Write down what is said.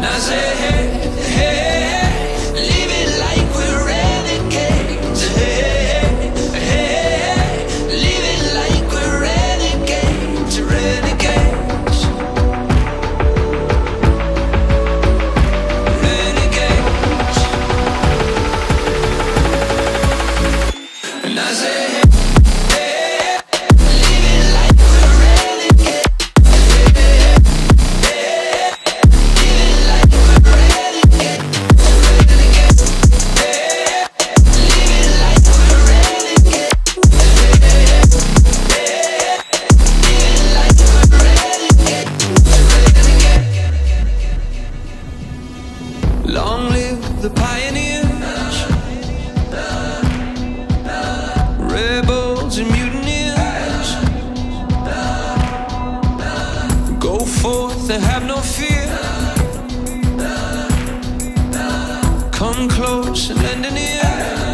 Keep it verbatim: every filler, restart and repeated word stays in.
I say, hey, hey, leave it like we're renegades. Hey, hey, hey, leave it like we're renegades, renegades, renegades. And I say, long live the pioneers, rebels and mutineers. Go forth and have no fear. Come close and lend an ear.